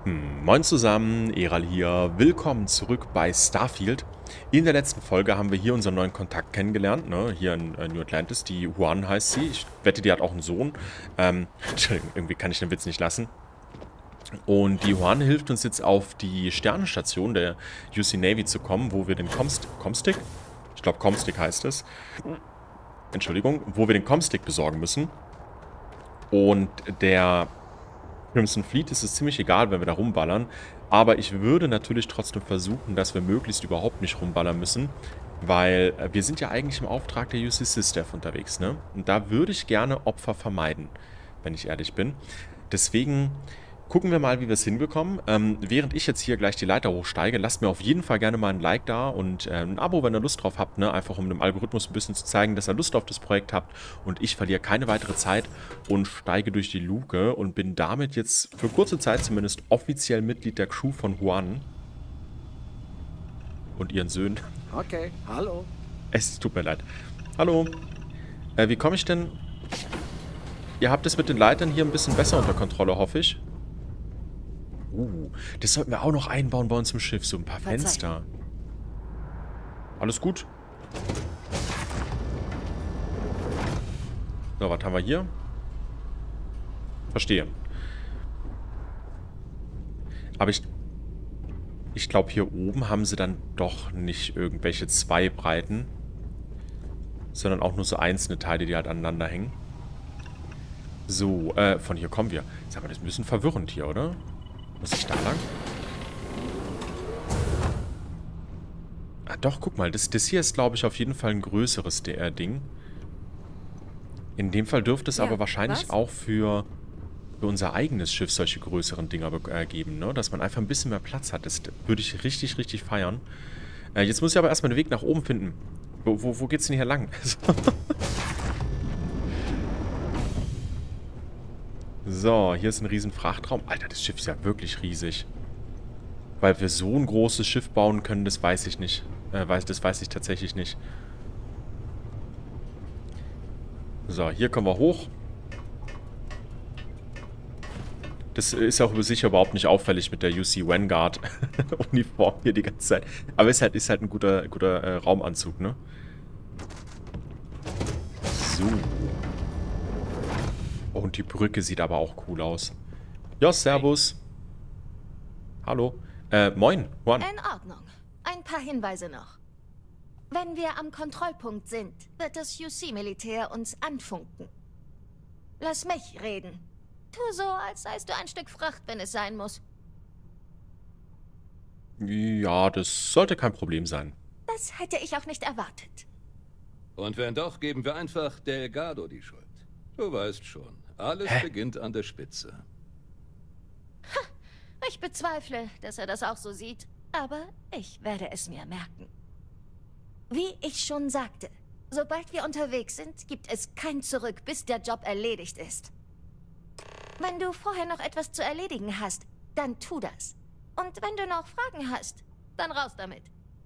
Moin zusammen, Eral hier. Willkommen zurück bei Starfield. In der letzten Folge haben wir hier unseren neuen Kontakt kennengelernt, ne? Hier in New Atlantis. Die Juan heißt sie. Ich wette, die hat auch einen Sohn. Entschuldigung, irgendwie kann ich den Witz nicht lassen. Und die Juan hilft uns jetzt auf die Sternenstation der UC Navy zu kommen, wo wir den Comstick? Ich glaube, Comstick heißt es. Entschuldigung, wo wir den Comstick besorgen müssen. Und der Crimson Fleet ist es ziemlich egal, wenn wir da rumballern. Aber ich würde natürlich trotzdem versuchen, dass wir möglichst überhaupt nicht rumballern müssen. Weil wir sind ja eigentlich im Auftrag der UC SysDev unterwegs, ne? Und da würde ich gerne Opfer vermeiden, wenn ich ehrlich bin. Deswegen gucken wir mal, wie wir es hinbekommen. Während ich jetzt hier gleich die Leiter hochsteige, lasst mir auf jeden Fall gerne mal ein Like da und ein Abo, wenn ihr Lust drauf habt, ne? Einfach um dem Algorithmus ein bisschen zu zeigen, dass ihr Lust auf das Projekt habt. Und ich verliere keine weitere Zeit und steige durch die Luke und bin damit jetzt für kurze Zeit zumindest offiziell Mitglied der Crew von Juan und ihren Söhnen. Okay, hallo. Es tut mir leid. Hallo. Wie komme ich denn... Ihr habt es mit den Leitern hier ein bisschen besser unter Kontrolle, hoffe ich. Das sollten wir auch noch einbauen bei uns im Schiff. So ein paar Fenster. Alles gut? So, was haben wir hier? Verstehe. Aber ich glaube, hier oben haben sie dann doch nicht irgendwelche zwei Breiten, sondern auch nur so einzelne Teile, die halt aneinander hängen. So, von hier kommen wir. Sag mal, das ist ein bisschen verwirrend hier, oder? Muss ich da lang? Ah, doch, guck mal. Das hier ist, glaube ich, auf jeden Fall ein größeres Ding. In dem Fall dürfte es aber wahrscheinlich auch für unser eigenes Schiff solche größeren Dinger geben, ne? Dass man einfach ein bisschen mehr Platz hat. Das würde ich richtig, richtig feiern. Jetzt muss ich aber erstmal den Weg nach oben finden. Wo geht's denn hier lang? So, hier ist ein riesen Frachtraum. Alter, das Schiff ist ja wirklich riesig. Weil wir so ein großes Schiff bauen können, das weiß ich nicht. Das weiß ich tatsächlich nicht. So, hier kommen wir hoch. Das ist auch sicher überhaupt nicht auffällig mit der UC Vanguard Uniform hier die ganze Zeit. Aber ist halt ein guter Raumanzug, ne? So. Oh, und die Brücke sieht aber auch cool aus. Ja, servus. Hallo. Moin, Juan. In Ordnung. Ein paar Hinweise noch. Wenn wir am Kontrollpunkt sind, wird das UC-Militär uns anfunken. Lass mich reden. Tu so, als seist du ein Stück Fracht, wenn es sein muss. Ja, das sollte kein Problem sein. Das hätte ich auch nicht erwartet. Und wenn doch, geben wir einfach Delgado die Schuld. Du weißt schon, alles beginnt an der Spitze. Ha, ich bezweifle, dass er das auch so sieht, aber ich werde es mir merken. Wie ich schon sagte, sobald wir unterwegs sind, gibt es kein Zurück, bis der Job erledigt ist. Wenn du vorher noch etwas zu erledigen hast, dann tu das. Und wenn du noch Fragen hast, dann raus damit.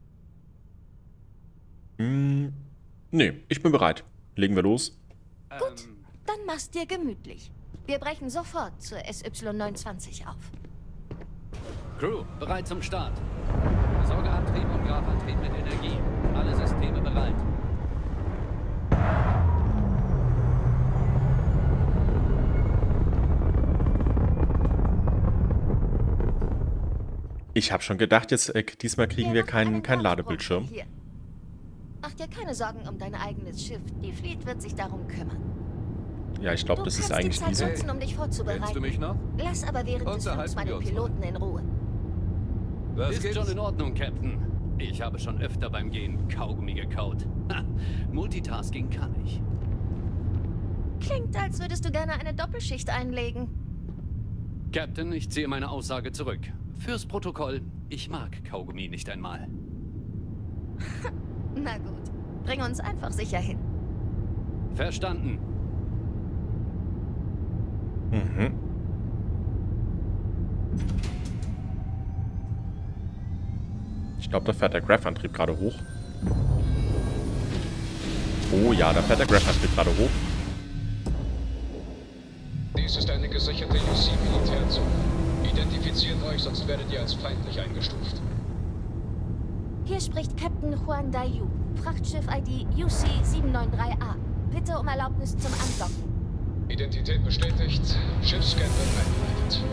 Nee, ich bin bereit. Legen wir los. Gut, dann mach's dir gemütlich. Wir brechen sofort zur SY-29 auf. Crew, bereit zum Start. Besorgeantrieb und Grafantrieb mit Energie. Alle Systeme bereit. Ich habe schon gedacht, jetzt diesmal kriegen wir keinen Ladebildschirm. Hier. Mach dir keine Sorgen um dein eigenes Schiff. Die Fleet wird sich darum kümmern. Ja, ich glaube, das ist eigentlich Du kannst die so. Zeit nutzen, um dich vorzubereiten. Kennst du mich noch? Lass aber während des Flugs meine Piloten in Ruhe. Was Ist gibt's? schon in Ordnung, Captain. Ich habe schon öfter beim Gehen Kaugummi gekaut. Ha, Multitasking kann ich. Klingt, als würdest du gerne eine Doppelschicht einlegen. Captain, ich ziehe meine Aussage zurück. Fürs Protokoll, ich mag Kaugummi nicht einmal. Na gut, bring uns einfach sicher hin. Verstanden. Mhm. Ich glaube, da fährt der Graph-Antrieb gerade hoch. Oh ja, da fährt der Graph-Antrieb gerade hoch. Dies ist eine gesicherte UC-Militärzone. Identifiziert Identifiziert euch, sonst werdet ihr als feindlich eingestuft. Hier spricht Captain Juan Dayu, Frachtschiff ID UC-793A. Bitte um Erlaubnis zum Andocken. Identität bestätigt. Schiffsscan wird eingeleitet.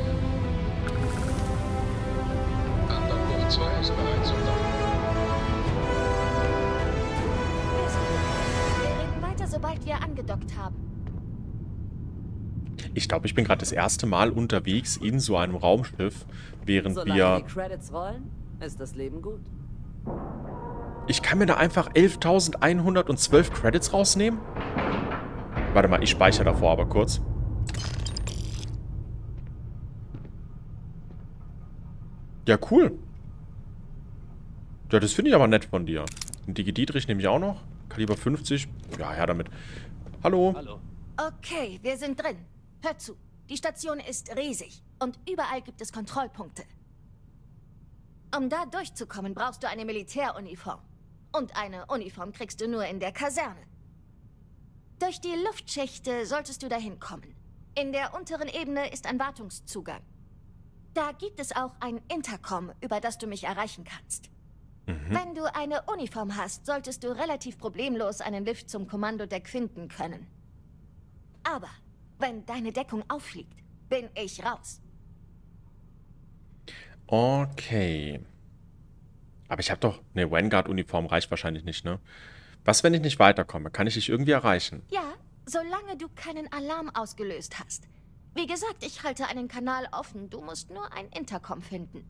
Andockbucht 2 ist bereit zum Docken. Wir reden weiter, sobald wir angedockt haben. Ich glaube, ich bin gerade das erste Mal unterwegs in so einem Raumschiff, während Solange die Credits rollen, ist das Leben gut. Ich kann mir da einfach 11.112 Credits rausnehmen? Warte mal, ich speichere davor aber kurz. Ja, cool. Ja, das finde ich aber nett von dir. Den Digi-Dietrich nehme ich auch noch. Kaliber 50. Ja, her damit. Hallo. Hallo. Okay, wir sind drin. Hört zu. Die Station ist riesig und überall gibt es Kontrollpunkte. Um da durchzukommen, brauchst du eine Militäruniform. Und eine Uniform kriegst du nur in der Kaserne. Durch die Luftschächte solltest du dahin kommen. In der unteren Ebene ist ein Wartungszugang. Da gibt es auch ein Intercom, über das du mich erreichen kannst. Wenn du eine Uniform hast, solltest du relativ problemlos einen Lift zum Kommandodeck finden können. Aber wenn deine Deckung auffliegt, bin ich raus. Okay. Aber ich habe doch... Ne, Vanguard-Uniform reicht wahrscheinlich nicht, ne? Was, wenn ich nicht weiterkomme? Kann ich dich irgendwie erreichen? Ja, solange du keinen Alarm ausgelöst hast. Wie gesagt, ich halte einen Kanal offen. Du musst nur ein Intercom finden.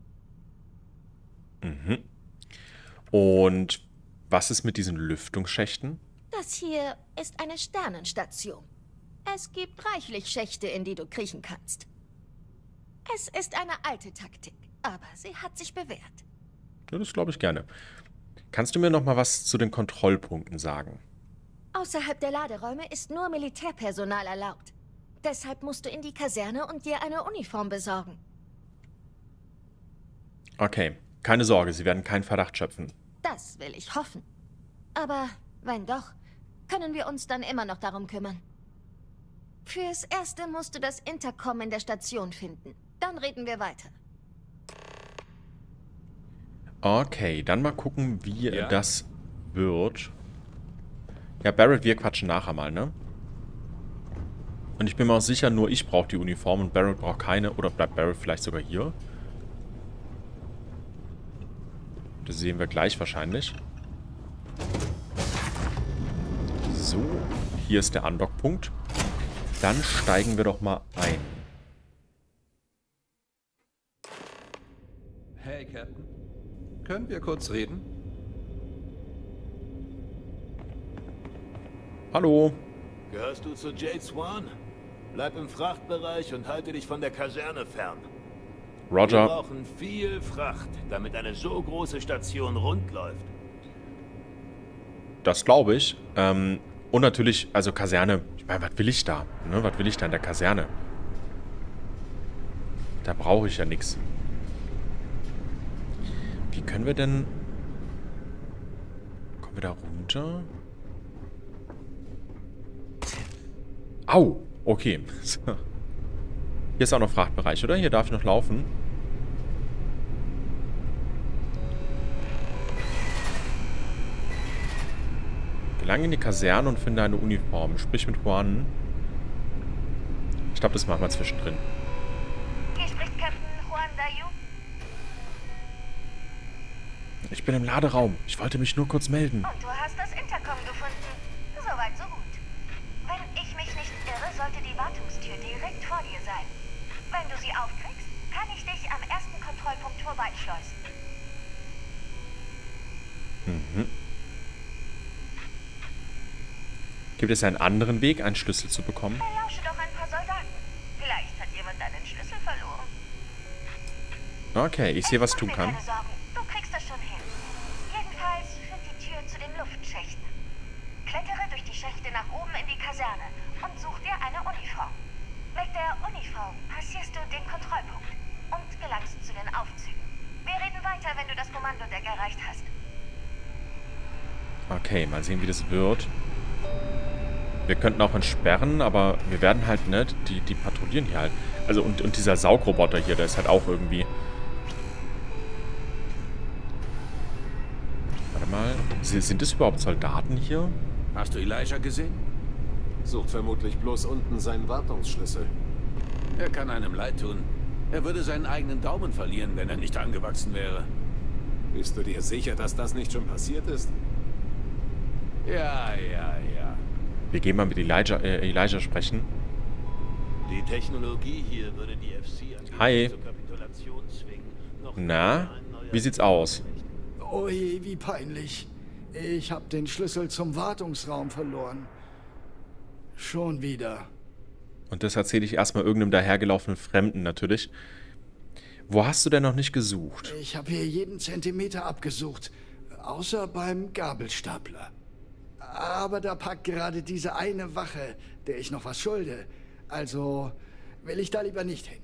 Mhm. Und was ist mit diesen Lüftungsschächten? Das hier ist eine Sternenstation. Es gibt reichlich Schächte, in die du kriechen kannst. Es ist eine alte Taktik, aber sie hat sich bewährt. Ja, das glaube ich gerne. Kannst du mir noch mal was zu den Kontrollpunkten sagen? Außerhalb der Laderäume ist nur Militärpersonal erlaubt. Deshalb musst du in die Kaserne und dir eine Uniform besorgen. Okay, keine Sorge, sie werden keinen Verdacht schöpfen. Das will ich hoffen. Aber wenn doch, können wir uns dann immer noch darum kümmern. Fürs Erste musst du das Intercom in der Station finden. Dann reden wir weiter. Okay, dann mal gucken, wie das wird. Ja, Barrett, wir quatschen nachher mal, ne? Und ich bin mir auch sicher, nur ich brauche die Uniform und Barrett braucht keine. Oder bleibt Barrett vielleicht sogar hier? Das sehen wir gleich wahrscheinlich. So, hier ist der Andockpunkt. Dann steigen wir doch mal ein. Hey, Captain. Können wir kurz reden? Hallo. Gehörst du zu Jade Swan? Bleib im Frachtbereich und halte dich von der Kaserne fern. Wir Roger. brauchen viel Fracht, damit eine so große Station rund läuft. Das glaube ich. Und natürlich, also Kaserne. Ich meine, was will ich da? Ne? Was will ich da in der Kaserne? Da brauche ich ja nichts. Wie können wir denn... Kommen wir da runter? Au! Okay. Hier ist auch noch Frachtbereich, oder? Hier darf ich noch laufen. Gelange in die Kaserne und finde eine Uniform. Sprich mit Juan. Ich glaube, das machen wir zwischendrin. Hier spricht Captain Juan Dayu. Ich bin im Laderaum. Ich wollte mich nur kurz melden. Und du hast das Intercom gefunden. Soweit, so gut. Wenn ich mich nicht irre, sollte die Wartungstür direkt vor dir sein. Wenn du sie aufkriegst, kann ich dich am ersten Kontrollpunkt vorbeischleusen. Mhm. Gibt es einen anderen Weg, einen Schlüssel zu bekommen? Belausche doch ein paar Soldaten. Vielleicht hat jemand deinen Schlüssel verloren. Okay, ich sehe, was ich tun kann. Keine Sorgen. Du kriegst das schon hin. Jedenfalls führt die Tür zu den Luftschächten. Klettere durch die Schächte nach oben in die Kaserne und such dir eine Uniform. Mit der Uniform passierst du den Kontrollpunkt und gelangst zu den Aufzügen. Wir reden weiter, wenn du das Kommandodeck erreicht hast. Okay, mal sehen, wie das wird. Wir könnten auch entsperren, aber wir werden halt, ne, die patrouillieren hier halt. Also, und dieser Saugroboter hier, der ist halt auch irgendwie... Warte mal, sind das überhaupt Soldaten hier? Hast du Elijah gesehen? Sucht vermutlich bloß unten seinen Wartungsschlüssel. Er kann einem leid tun. Er würde seinen eigenen Daumen verlieren, wenn er nicht angewachsen wäre. Bist du dir sicher, dass das nicht schon passiert ist? Ja. Wir gehen mal mit Elijah sprechen. Die Technologie hier würde die FC Hi. zur Kapitulation zwingen. Na, wie sieht's aus? Oje, wie peinlich. Ich habe den Schlüssel zum Wartungsraum verloren. Schon wieder. Und das erzähle ich erstmal irgendeinem dahergelaufenen Fremden natürlich. Wo hast du denn noch nicht gesucht? Ich habe hier jeden Zentimeter abgesucht. Außer beim Gabelstapler. Aber da packt gerade diese eine Wache, der ich noch was schulde. Also will ich da lieber nicht hin.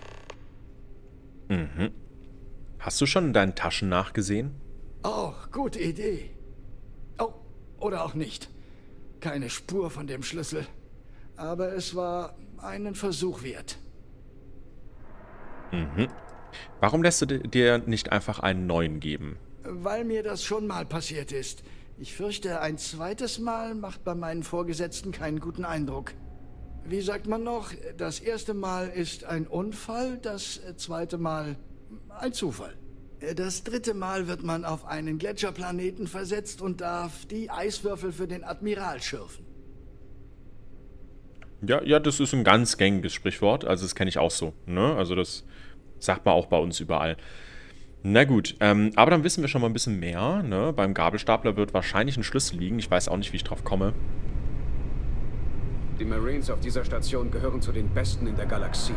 Mhm. Hast du schon in deinen Taschen nachgesehen? Oh, gute Idee. Oh, oder auch nicht. Keine Spur von dem Schlüssel. Aber es war einen Versuch wert. Mhm. Warum lässt du dir nicht einfach einen neuen geben? Weil mir das schon mal passiert ist. Ich fürchte, ein zweites Mal macht bei meinen Vorgesetzten keinen guten Eindruck. Wie sagt man noch? Das erste Mal ist ein Unfall, das zweite Mal ein Zufall. Das dritte Mal wird man auf einen Gletscherplaneten versetzt und darf die Eiswürfel für den Admiral schürfen. Ja, das ist ein ganz gängiges Sprichwort. Also das kenne ich auch so. Ne? Also das sagt man auch bei uns überall. Na gut, aber dann wissen wir schon mal ein bisschen mehr. Ne? Beim Gabelstapler wird wahrscheinlich ein Schlüssel liegen. Ich weiß auch nicht, wie ich drauf komme. Die Marines auf dieser Station gehören zu den besten in der Galaxie.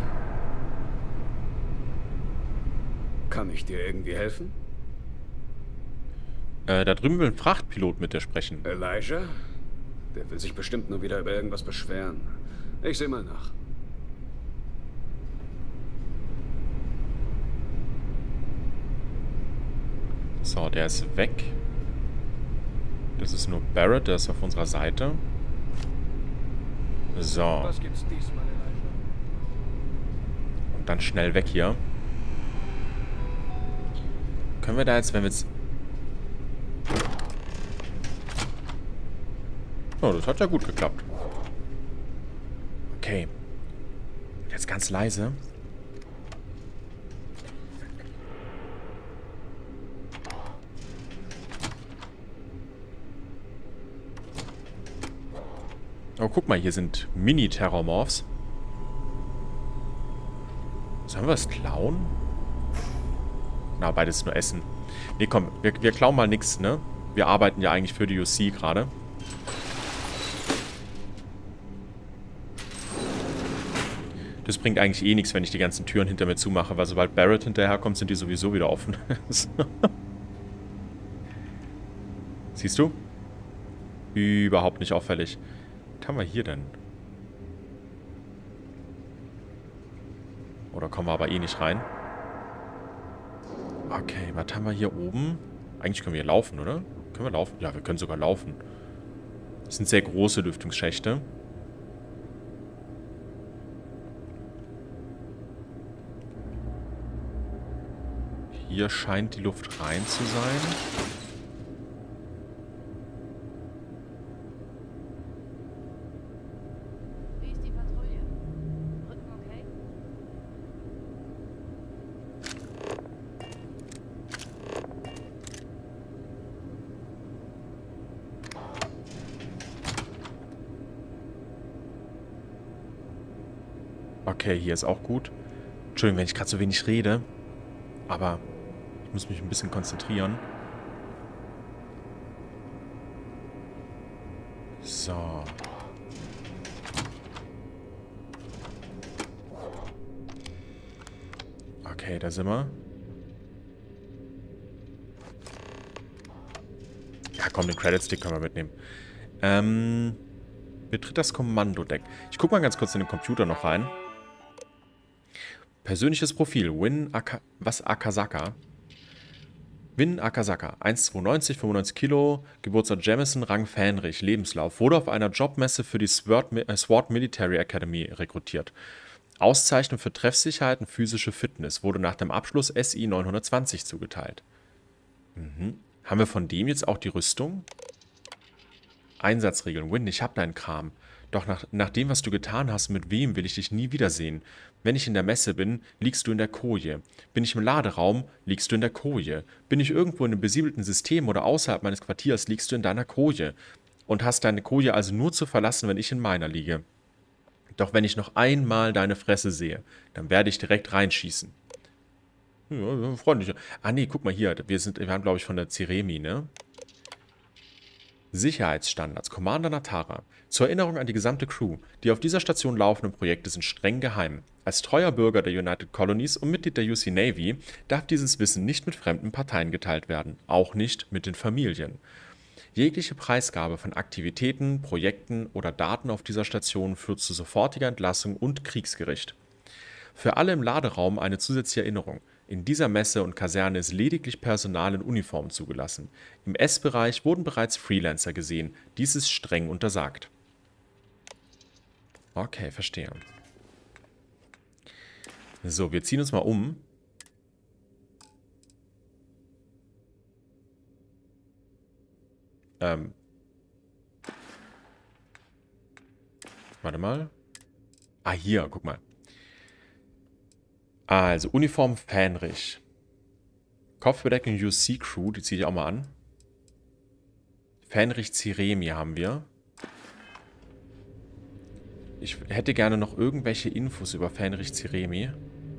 Kann ich dir irgendwie helfen? Da drüben will ein Frachtpilot mit dir sprechen. Elijah? Der will sich bestimmt nur wieder über irgendwas beschweren. Ich sehe mal nach. So, der ist weg. Das ist nur Barrett, der ist auf unserer Seite. So. Was gibt's diesmal, Elijah? Und dann schnell weg hier. Können wir da jetzt, wenn wir jetzt... Oh, das hat ja gut geklappt. Okay. Jetzt ganz leise. Oh, guck mal, hier sind Mini-Terrormorphs. Sollen wir es klauen? Na, beides nur Essen. Nee, komm, wir klauen mal nichts, ne? Wir arbeiten ja eigentlich für die UC gerade. Das bringt eigentlich eh nichts, wenn ich die ganzen Türen hinter mir zumache, weil sobald Barrett hinterherkommt, sind die sowieso wieder offen. Siehst du? Überhaupt nicht auffällig. Was haben wir hier denn? Oder kommen wir aber eh nicht rein? Okay, was haben wir hier oben? Eigentlich können wir hier laufen, oder? Können wir laufen? Ja, wir können sogar laufen. Das sind sehr große Lüftungsschächte. Hier scheint die Luft rein zu sein. Wie ist die Patrouille? Rücken okay? Okay, hier ist auch gut. Entschuldigung, wenn ich gerade so wenig rede. Aber ich muss mich ein bisschen konzentrieren. So. Okay, da sind wir. Ja, komm, den Credit-Stick können wir mitnehmen. Betritt das Kommandodeck. Ich guck mal ganz kurz in den Computer noch rein. Persönliches Profil. Win was Akasaka. Win Akasaka, 1,92, 95 Kilo, Geburtsort Jamison, Rang Fähnrich, Lebenslauf. Wurde auf einer Jobmesse für die SWAT Military Academy rekrutiert. Auszeichnung für Treffsicherheit und physische Fitness. Wurde nach dem Abschluss SI 920 zugeteilt. Haben wir von dem jetzt auch die Rüstung? Einsatzregeln. Win, ich hab deinen Kram. Doch nach dem, was du getan hast, mit wem will ich dich nie wiedersehen? Wenn ich in der Messe bin, liegst du in der Koje. Bin ich im Laderaum, liegst du in der Koje. Bin ich irgendwo in einem besiedelten System oder außerhalb meines Quartiers, liegst du in deiner Koje. Und hast deine Koje also nur zu verlassen, wenn ich in meiner liege. Doch wenn ich noch einmal deine Fresse sehe, dann werde ich direkt reinschießen. Ja, freundlich. Ah nee, guck mal hier, wir haben glaube ich von der Ciremi, ne? Sicherheitsstandards. Commander Natara. Zur Erinnerung an die gesamte Crew. Die auf dieser Station laufenden Projekte sind streng geheim. Als treuer Bürger der United Colonies und Mitglied der UC Navy darf dieses Wissen nicht mit fremden Parteien geteilt werden. Auch nicht mit den Familien. Jegliche Preisgabe von Aktivitäten, Projekten oder Daten auf dieser Station führt zu sofortiger Entlassung und Kriegsgericht. Für alle im Laderaum eine zusätzliche Erinnerung. In dieser Messe und Kaserne ist lediglich Personal in Uniform zugelassen. Im S-Bereich wurden bereits Freelancer gesehen. Dies ist streng untersagt. Okay, verstehe. So, wir ziehen uns mal um. Warte mal. Ah, hier, guck mal. Also, Uniform Fähnrich. Kopfbedeckung UC Crew, die ziehe ich auch mal an. Fähnrich Ciremi haben wir. Ich hätte gerne noch irgendwelche Infos über Fähnrich Ciremi.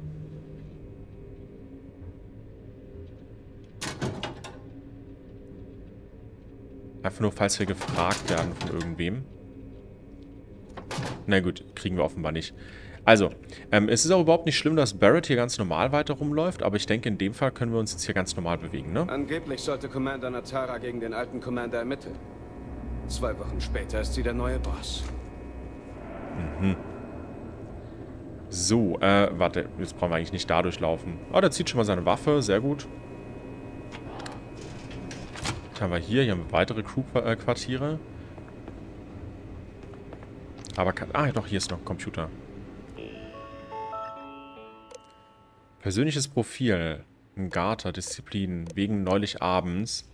Einfach nur, falls wir gefragt werden von irgendwem. Na gut, kriegen wir offenbar nicht. Also, es ist auch überhaupt nicht schlimm, dass Barrett hier ganz normal weiter rumläuft, aber ich denke, in dem Fall können wir uns jetzt hier ganz normal bewegen, ne? Angeblich sollte Commander Natara gegen den alten Commander ermitteln. 2 Wochen später ist sie der neue Boss. So, warte, jetzt brauchen wir eigentlich nicht da durchlaufen. Oh, der zieht schon mal seine Waffe, sehr gut. Was haben wir hier? Hier haben wir weitere Crew-Quartiere. Aber doch, hier ist noch ein Computer. Persönliches Profil. Garter, Disziplin, wegen neulich abends.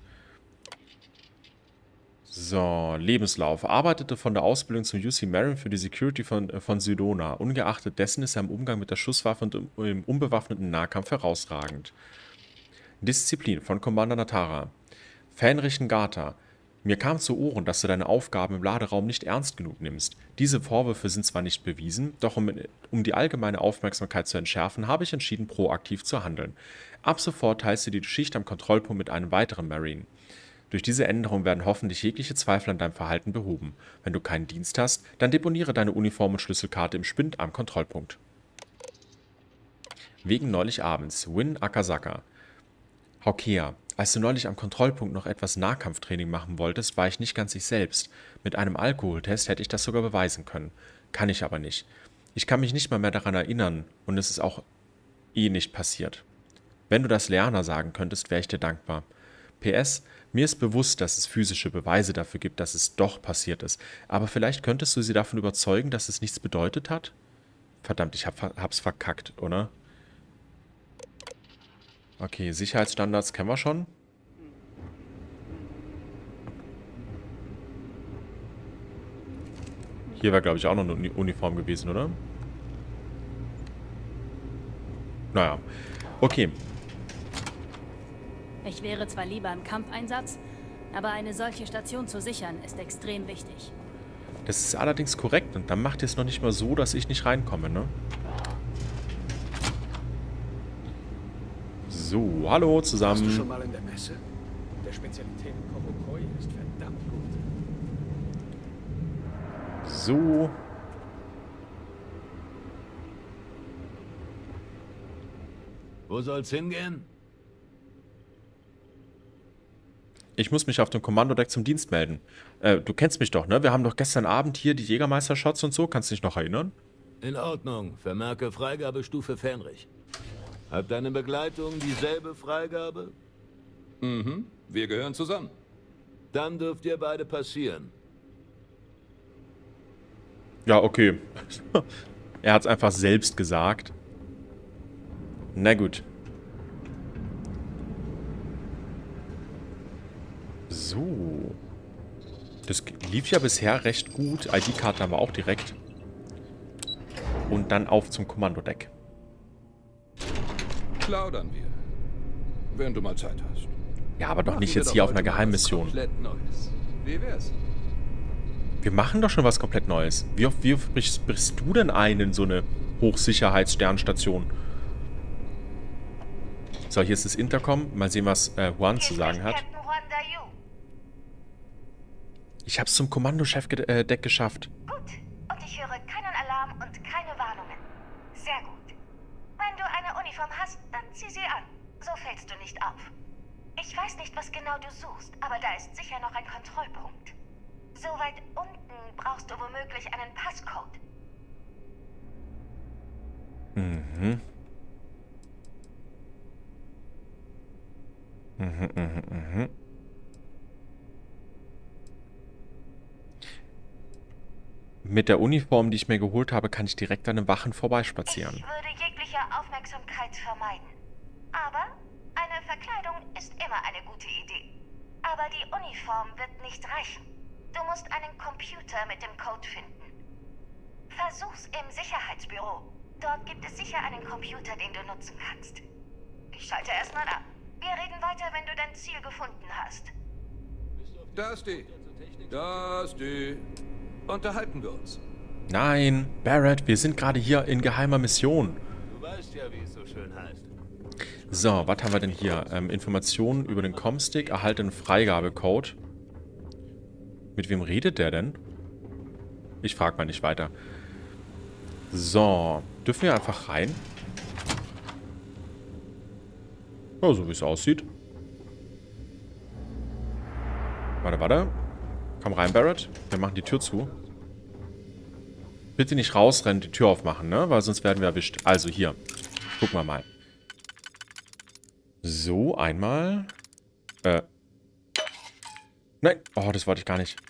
So, Lebenslauf. Arbeitete von der Ausbildung zum UC Marin für die Security von Sydona. Ungeachtet dessen ist er im Umgang mit der Schusswaffe und im unbewaffneten Nahkampf herausragend. Disziplin von Commander Natara. Fähnrich Garter. Mir kam zu Ohren, dass du deine Aufgaben im Laderaum nicht ernst genug nimmst. Diese Vorwürfe sind zwar nicht bewiesen, doch um die allgemeine Aufmerksamkeit zu entschärfen, habe ich entschieden, proaktiv zu handeln. Ab sofort teilst du die Schicht am Kontrollpunkt mit einem weiteren Marine. Durch diese Änderung werden hoffentlich jegliche Zweifel an deinem Verhalten behoben. Wenn du keinen Dienst hast, dann deponiere deine Uniform und Schlüsselkarte im Spind am Kontrollpunkt. Wegen neulich abends. Win Akasaka. Haukea. Als du neulich am Kontrollpunkt noch etwas Nahkampftraining machen wolltest, war ich nicht ganz ich selbst. Mit einem Alkoholtest hätte ich das sogar beweisen können. Kann ich aber nicht. Ich kann mich nicht mal mehr daran erinnern und es ist auch nicht passiert. Wenn du das Leana sagen könntest, wäre ich dir dankbar. PS, mir ist bewusst, dass es physische Beweise dafür gibt, dass es doch passiert ist. Aber vielleicht könntest du sie davon überzeugen, dass es nichts bedeutet hat? Verdammt, ich hab's verkackt, oder? Okay, Sicherheitsstandards kennen wir schon. Hier war, glaube ich, auch noch eine Uniform gewesen, oder? Naja, okay. Ich wäre zwar lieber im Kampfeinsatz, aber eine solche Station zu sichern, ist extrem wichtig. Das ist allerdings korrekt und dann macht ihr es noch nicht mal so, dass ich nicht reinkomme, ne? So, hallo zusammen. Warst du schon mal in der Messe? Der Spezialität Korokoi ist verdammt gut. So. Wo soll's hingehen? Ich muss mich auf dem Kommandodeck zum Dienst melden. Du kennst mich doch, ne? Wir haben doch gestern Abend hier die Jägermeister-Shots und so. Kannst du dich noch erinnern? In Ordnung. Vermerke Freigabestufe Fähnrich. Hat deine Begleitung dieselbe Freigabe? Mhm, wir gehören zusammen. Dann dürft ihr beide passieren. Ja, okay. Er hat es einfach selbst gesagt. Na gut. So. Das lief ja bisher recht gut. ID-Karte haben wir auch direkt. Und dann auf zum Kommandodeck. Plaudern wir. Wenn du mal Zeit hast. Ja, aber doch nicht jetzt hier auf einer Geheimmission. Wie wär's? Wir machen doch schon was komplett Neues. Wie oft brichst du denn ein in so eine Hochsicherheits-Sternstation? So, hier ist das Intercom. Mal sehen, was Juan zu sagen hat. Ich hab's zum Kommandochef-Deck geschafft. Gut. Und ich höre keinen Alarm und keine Warnungen. Sehr gut. Wenn du eine Uniform hast, dann zieh sie an. So fällst du nicht auf. Ich weiß nicht, was genau du suchst, aber da ist sicher noch ein Kontrollpunkt. So weit unten brauchst du womöglich einen Passcode. Mhm. Mit der Uniform, die ich mir geholt habe, kann ich direkt an den Wachen vorbeispazieren. Ich würde jegliche Aufmerksamkeit vermeiden. Aber eine Verkleidung ist immer eine gute Idee. Aber die Uniform wird nicht reichen. Du musst einen Computer mit dem Code finden. Versuch's im Sicherheitsbüro. Dort gibt es sicher einen Computer, den du nutzen kannst. Ich schalte erstmal ab. Wir reden weiter, wenn du dein Ziel gefunden hast. Dusty. Unterhalten wir uns. Nein, Barrett, wir sind gerade hier in geheimer Mission. Du weißt ja, wie es so schön heißt. So, was haben wir denn hier? Informationen über den ComStick, erhaltenen Freigabecode. Mit wem redet der denn? Ich frage mal nicht weiter. So, dürfen wir einfach rein? Ja, so wie es aussieht. Warte. Komm rein, Barrett. Wir machen die Tür zu. Bitte nicht rausrennen, die Tür aufmachen, ne? Weil sonst werden wir erwischt. Also hier. Gucken wir mal. So, einmal. Nein. Oh, das wollte ich gar nicht.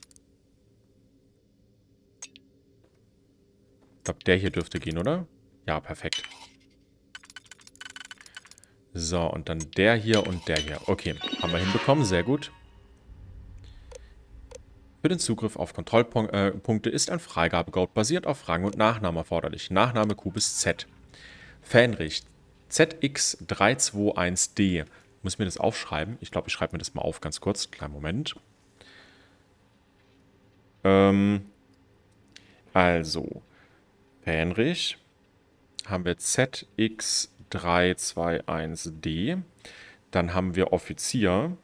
Ich glaube, der hier dürfte gehen, oder? Ja, perfekt. So, und dann der hier und der hier. Okay, haben wir hinbekommen. Sehr gut. Für den Zugriff auf Kontrollpunkte ist ein Freigabecode basiert auf Rang und Nachname erforderlich. Nachname Q bis Z. Fähnrich ZX321D. Muss ich mir das aufschreiben? Ich glaube, ich schreibe mir das mal auf, ganz kurz. Kleinen Moment. Also, Fähnrich haben wir ZX321D. Dann haben wir Offizier.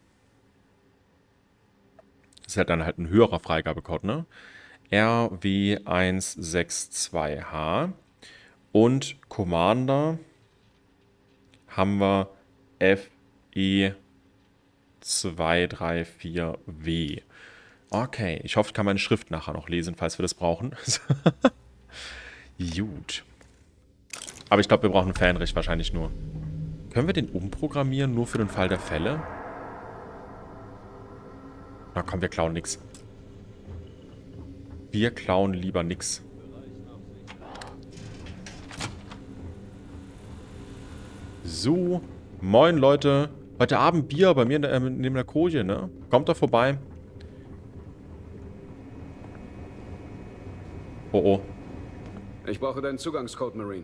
Das ist halt dann halt ein höherer Freigabecode, ne? RW162H. Und Commander haben wir FE234W. Okay, ich hoffe, ich kann meine Schrift nachher noch lesen, falls wir das brauchen. Gut. Aber ich glaube, wir brauchen einen Fähnrich wahrscheinlich nur. Können wir den umprogrammieren, nur für den Fall der Fälle? Na komm, wir klauen nix. Wir klauen lieber nix. So, moin Leute. Heute Abend Bier bei mir neben der Koje, ne? Kommt doch vorbei. Oh oh. Ich brauche deinen Zugangscode, Marine.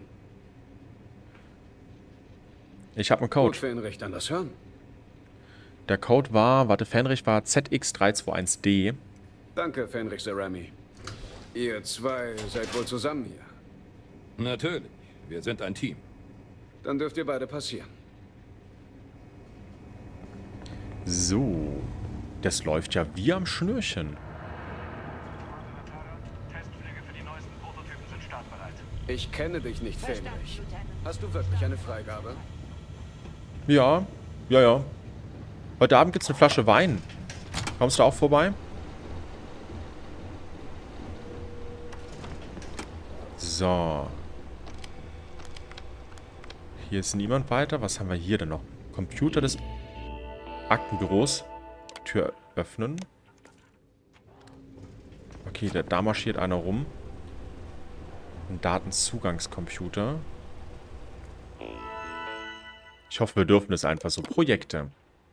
Ich habe einen Code. Gut, Fähnrich, dann lass hören. Der Code war, warte, Fähnrich war ZX321D. Danke, Fähnrich Serami. Ihr zwei seid wohl zusammen hier. Natürlich. Wir sind ein Team. Dann dürft ihr beide passieren. So. Das läuft ja wie am Schnürchen. Ich kenne dich nicht, Fähnrich. Hast du wirklich eine Freigabe? Ja. Heute Abend gibt's eine Flasche Wein. Kommst du auch vorbei? So. Hier ist niemand weiter. Was haben wir hier denn noch? Computer des... Aktenbüros. Tür öffnen. Okay, da marschiert einer rum. Ein Datenzugangscomputer. Ich hoffe, wir dürfen es einfach so. Projekte.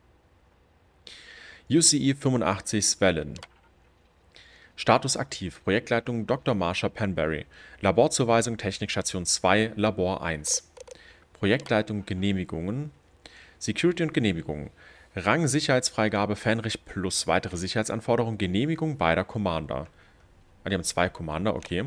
UCE 85 Svellen. Status aktiv. Projektleitung Dr. Marsha Penberry. Laborzuweisung Technikstation 2, Labor 1. Projektleitung Genehmigungen. Security und Genehmigungen. Rang Sicherheitsfreigabe Fähnrich plus weitere Sicherheitsanforderungen. Genehmigung beider Commander. Ah, die haben 2 Commander, okay.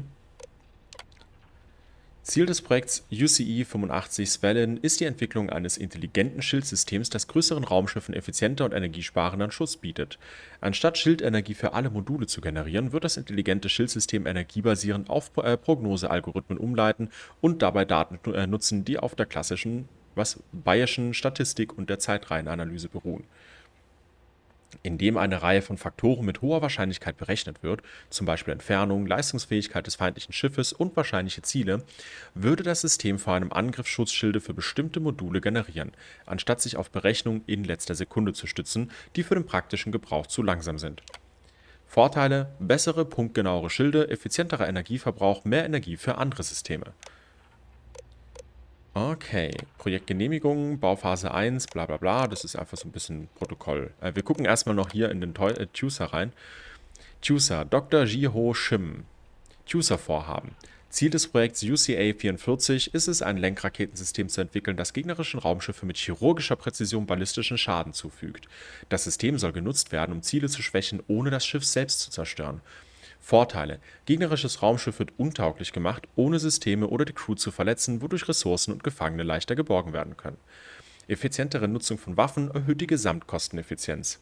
Ziel des Projekts UCE 85 Svellen ist die Entwicklung eines intelligenten Schildsystems, das größeren Raumschiffen effizienter und energiesparender Schutz bietet. Anstatt Schildenergie für alle Module zu generieren, wird das intelligente Schildsystem energiebasierend auf Prognosealgorithmen umleiten und dabei Daten nutzen, die auf der klassischen, Bayerischen Statistik und der Zeitreihenanalyse beruhen. Indem eine Reihe von Faktoren mit hoher Wahrscheinlichkeit berechnet wird, zum Beispiel Entfernung, Leistungsfähigkeit des feindlichen Schiffes und wahrscheinliche Ziele, würde das System vor einem Angriff Schutzschilde für bestimmte Module generieren, anstatt sich auf Berechnungen in letzter Sekunde zu stützen, die für den praktischen Gebrauch zu langsam sind. Vorteile: bessere, punktgenauere Schilde, effizienterer Energieverbrauch, mehr Energie für andere Systeme. Okay, Projektgenehmigung, Bauphase 1, bla bla bla, das ist einfach so ein bisschen Protokoll. Wir gucken erstmal noch hier in den TUSA rein. TUSA, Dr. Ji-Ho Shim. TUSA-Vorhaben. Ziel des Projekts UCA 44 ist es, ein Lenkraketensystem zu entwickeln, das gegnerischen Raumschiffe mit chirurgischer Präzision ballistischen Schaden zufügt. Das System soll genutzt werden, um Ziele zu schwächen, ohne das Schiff selbst zu zerstören. Vorteile: gegnerisches Raumschiff wird untauglich gemacht, ohne Systeme oder die Crew zu verletzen, wodurch Ressourcen und Gefangene leichter geborgen werden können. Effizientere Nutzung von Waffen erhöht die Gesamtkosteneffizienz.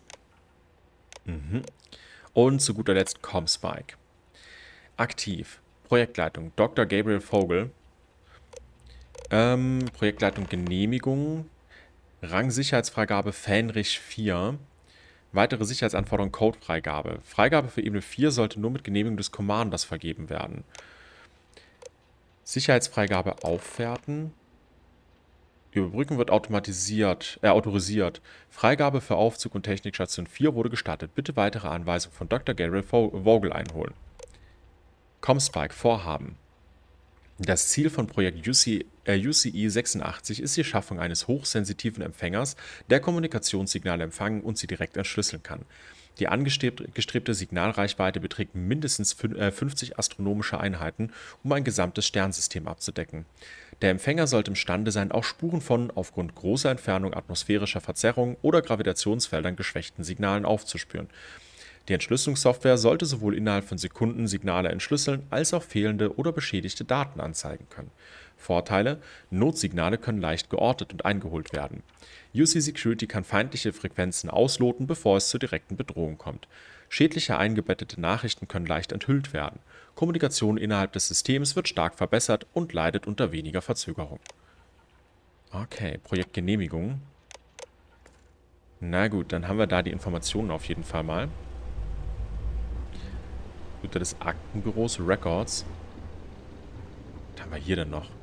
Und zu guter Letzt Comspike. Aktiv. Projektleitung Dr. Gabriel Vogel. Projektleitung Genehmigung. Rang Sicherheitsfreigabe Fähnrich 4. Weitere Sicherheitsanforderungen Codefreigabe. Freigabe für Ebene 4 sollte nur mit Genehmigung des Commanders vergeben werden. Sicherheitsfreigabe aufwerten. Überbrücken wird autorisiert. Freigabe für Aufzug und Technikstation 4 wurde gestartet. Bitte weitere Anweisungen von Dr. Gabriel Vogel einholen. Comspike Vorhaben. Das Ziel von Projekt UCE 86 ist die Schaffung eines hochsensitiven Empfängers, der Kommunikationssignale empfangen und sie direkt entschlüsseln kann. Die angestrebte Signalreichweite beträgt mindestens 50 astronomische Einheiten, um ein gesamtes Sternsystem abzudecken. Der Empfänger sollte imstande sein, auch Spuren von aufgrund großer Entfernung atmosphärischer Verzerrungen oder Gravitationsfeldern geschwächten Signalen aufzuspüren. Die Entschlüsselungssoftware sollte sowohl innerhalb von Sekunden Signale entschlüsseln, als auch fehlende oder beschädigte Daten anzeigen können. Vorteile: Notsignale können leicht geortet und eingeholt werden. UC Security kann feindliche Frequenzen ausloten, bevor es zur direkten Bedrohung kommt. Schädliche eingebettete Nachrichten können leicht enthüllt werden. Kommunikation innerhalb des Systems wird stark verbessert und leidet unter weniger Verzögerung. Okay, Projektgenehmigung. Na gut, dann haben wir da die Informationen auf jeden Fall mal. Unter des Aktenbüros Records. Was haben wir hier denn noch?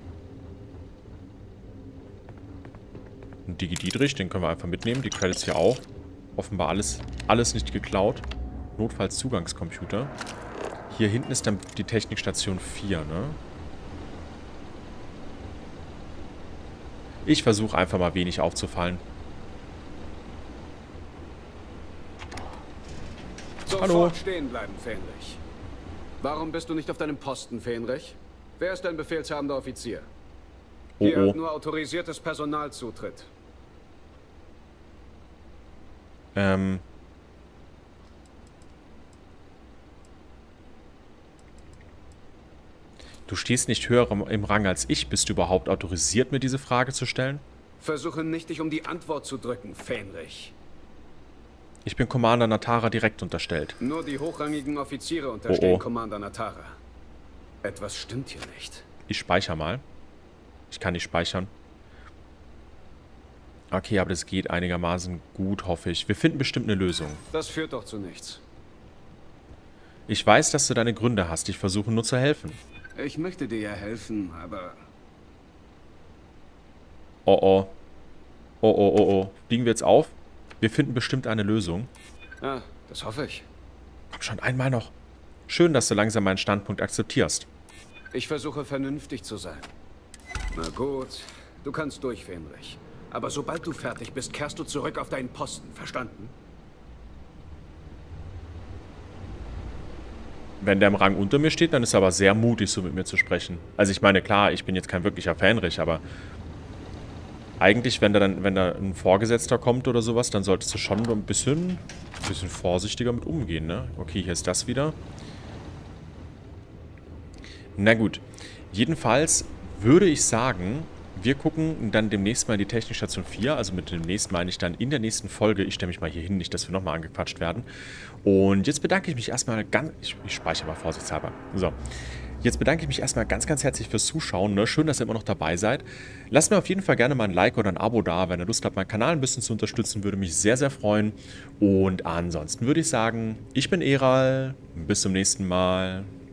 Ein Digi-Dietrich, den können wir einfach mitnehmen. Die Credits hier auch. Offenbar alles nicht geklaut. Notfalls Zugangscomputer. Hier hinten ist dann die Technikstation 4, ne? Ich versuche einfach mal wenig aufzufallen. Hallo. Stehen bleiben, Fähnrich. Warum bist du nicht auf deinem Posten, Fähnrich? Wer ist dein befehlshabender Offizier? Hier hat nur autorisiertes Personal Zutritt. Du stehst nicht höher im Rang als ich. Bist du überhaupt autorisiert, mir diese Frage zu stellen? Versuche nicht, dich um die Antwort zu drücken, Fähnrich. Ich bin Commander Natara direkt unterstellt. Nur die hochrangigen Offiziere unterstehen Commander Natara. Etwas stimmt hier nicht. Ich speichere mal. Ich kann nicht speichern. Okay, aber das geht einigermaßen gut, hoffe ich. Wir finden bestimmt eine Lösung. Das führt doch zu nichts. Ich weiß, dass du deine Gründe hast. Ich versuche nur zu helfen. Ich möchte dir ja helfen, aber... Oh. Fliegen wir jetzt auf? Wir finden bestimmt eine Lösung. Ja, das hoffe ich. Komm schon, einmal noch. Schön, dass du langsam meinen Standpunkt akzeptierst. Ich versuche vernünftig zu sein. Na gut, du kannst durch, Fenrich. Aber sobald du fertig bist, kehrst du zurück auf deinen Posten. Verstanden? Wenn der im Rang unter mir steht, dann ist er aber sehr mutig, so mit mir zu sprechen. Also ich meine, klar, ich bin jetzt kein wirklicher Fenrich, aber eigentlich, wenn da ein Vorgesetzter kommt oder sowas, dann solltest du schon ein bisschen vorsichtiger mit umgehen, ne? Okay, hier ist das wieder. Na gut. Jedenfalls würde ich sagen, wir gucken dann demnächst mal in die Technikstation 4. Also mit demnächst meine ich dann in der nächsten Folge. Ich stelle mich mal hier hin, nicht, dass wir nochmal angequatscht werden. Und jetzt bedanke ich mich erstmal ganz... Ich speichere mal vorsichtshalber. So. Jetzt bedanke ich mich erstmal ganz, ganz herzlich fürs Zuschauen. Ne? Schön, dass ihr immer noch dabei seid. Lasst mir auf jeden Fall gerne mal ein Like oder ein Abo da. Wenn ihr Lust habt, meinen Kanal ein bisschen zu unterstützen, würde mich sehr, sehr freuen. Und ansonsten würde ich sagen, ich bin Eral. Bis zum nächsten Mal.